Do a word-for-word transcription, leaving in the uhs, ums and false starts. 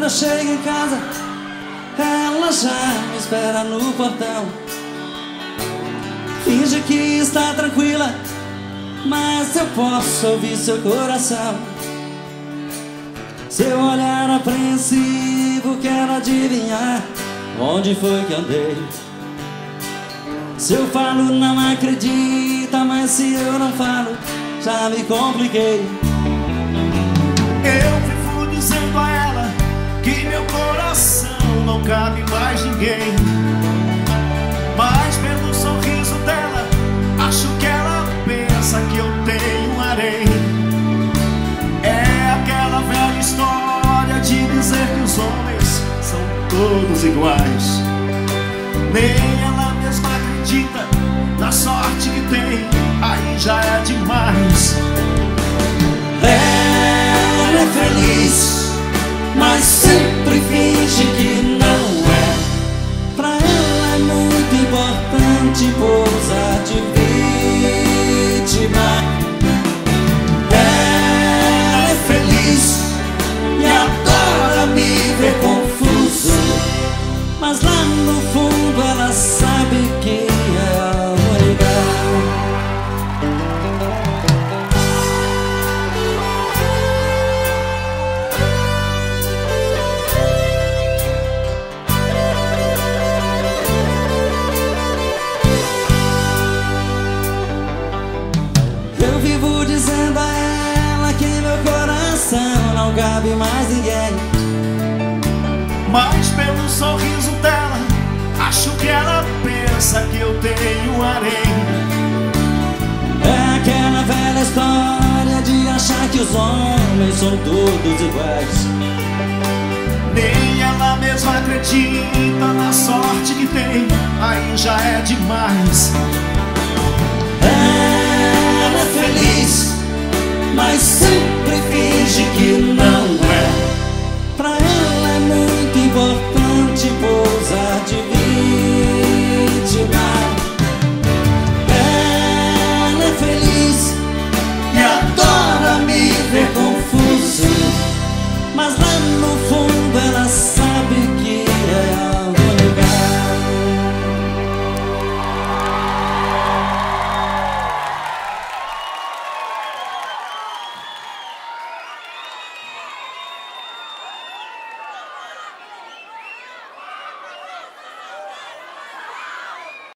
eu chego em casa, ela já me espera no portão. Finge que está tranquila, mas eu posso ouvir seu coração. Seu olhar apreensivo quer adivinhar onde foi que andei. Se eu falo não acredita, mas se eu não falo já me compliquei. Eu vivo dizendo a ela que meu coração não cabe mais ninguém, mas pelo sorriso dela acho que ela pensa que eu tenho um harém. É aquela velha história de dizer que os homens são todos iguais. Nem ela mesma acredita na sorte que tem, aí já é demais. Ela é feliz, mas sempre finge que não é. Pra ela é muito importante pousar de vítima. Ela é feliz e adora me ver confuso, mas lá no fundo ela sabe que é algo legal. Eu vivo dizendo a ela que meu coração não cabe mais ninguém, mas pelo sorriso dela acho que ela pensa que eu tenho um harém. É aquela velha história de achar que os homens são todos iguais. Nem ela mesma acredita na sorte que tem, aí já é demais. Ela é feliz, mas sempre finge que